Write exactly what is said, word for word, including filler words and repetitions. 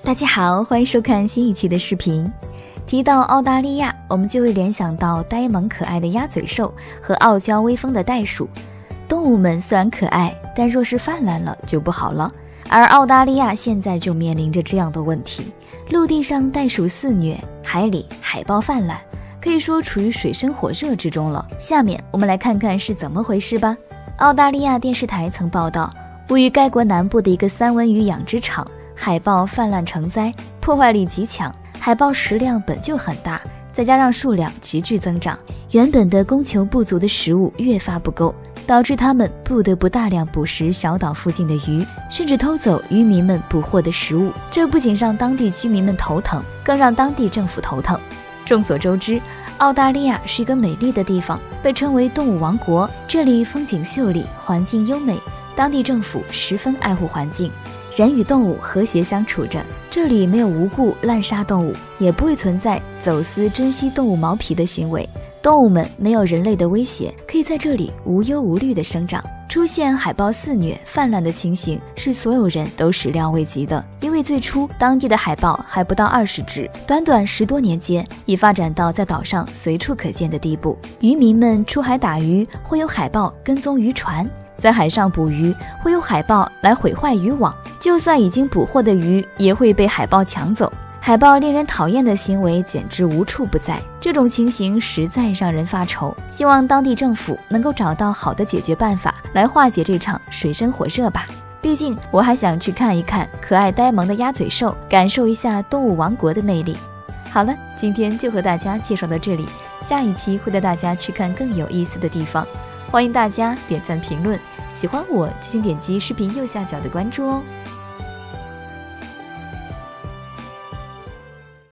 大家好，欢迎收看新一期的视频。提到澳大利亚，我们就会联想到呆萌可爱的鸭嘴兽和傲娇威风的袋鼠。动物们虽然可爱，但若是泛滥了就不好了。而澳大利亚现在就面临着这样的问题：陆地上袋鼠肆虐，海里海豹泛滥，可以说处于水深火热之中了。下面我们来看看是怎么回事吧。澳大利亚电视台曾报道，位于该国南部的一个三文鱼养殖场，海豹泛滥成灾，破坏力极强。海豹食量本就很大，再加上数量急剧增长，原本的供求不足的食物越发不够，导致他们不得不大量捕食小岛附近的鱼，甚至偷走渔民们捕获的食物。这不仅让当地居民们头疼，更让当地政府头疼。众所周知，澳大利亚是一个美丽的地方，被称为动物王国，这里风景秀丽，环境优美，当地政府十分爱护环境，人与动物和谐相处着，这里没有无故滥杀动物，也不会存在走私珍稀动物毛皮的行为，动物们没有人类的威胁，可以在这里无忧无虑地生长。出现海豹肆虐泛滥的情形是所有人都始料未及的，因为最初当地的海豹还不到二十只，短短十多年间已发展到在岛上随处可见的地步。渔民们出海打鱼，会有海豹跟踪渔船，在海上捕鱼，会有海豹来毁坏渔网，就算已经捕获的鱼也会被海豹抢走。海豹令人讨厌的行为简直无处不在，这种情形实在让人发愁，希望当地政府能够找到好的解决办法来化解这场水深火热吧。毕竟我还想去看一看可爱呆萌的鸭嘴兽，感受一下动物王国的魅力。好了，今天就和大家介绍到这里，下一期会带大家去看更有意思的地方。欢迎大家点赞评论，喜欢我就请点击视频右下角的关注哦。